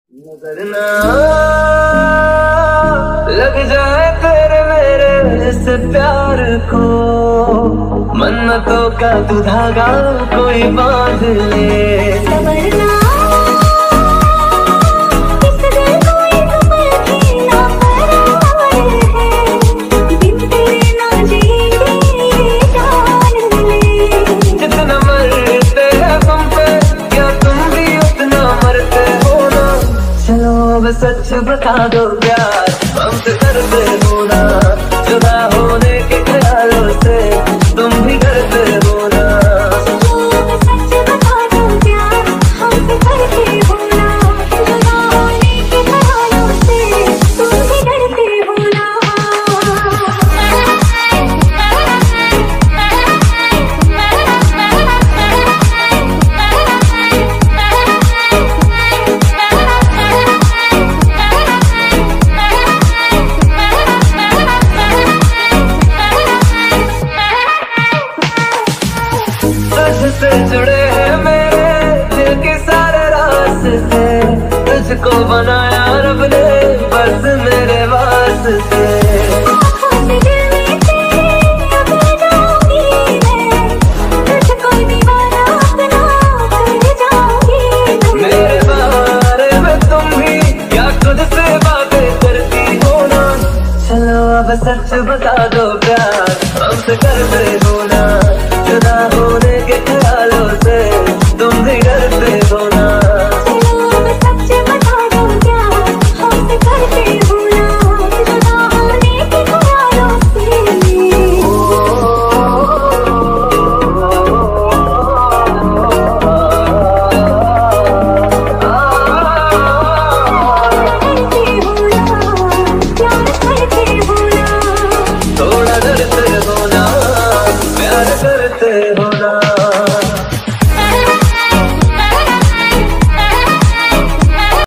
नजर ना लग जाए तेरे मेरे इस प्यार को, मन्नतों का तू धागा कोई बांध ले। सवरना इस दिल को एक पल भी ना करार है, बिन तेरे ना जिएंगे जान ले। जितना मरते हैं तुम पे क्या तुम भी उतना मरते हो ना। चलो अब सच बता दो प्यार हमसे करते हो ना, जुदा होने के ख्यालों से तुम भी डरते हो ना। सच बता दो प्यार हमसे करते हो ना, जुदा होने के ख्यालों से तुम भी डरते हो ना। तुझसे जुड़े हैं मेरे दिल के सारे रास्ते, तुझको बनाया रब ने बस मेरे वास्ते। आँखों से दिल में तेरे अब जाऊंगी मैं, तुझको दीवाना अपना कर जाऊंगी मैं। मेरे बारे में तुम भी क्या खुद से बातें करती हो ना। चलो अब सच बता दो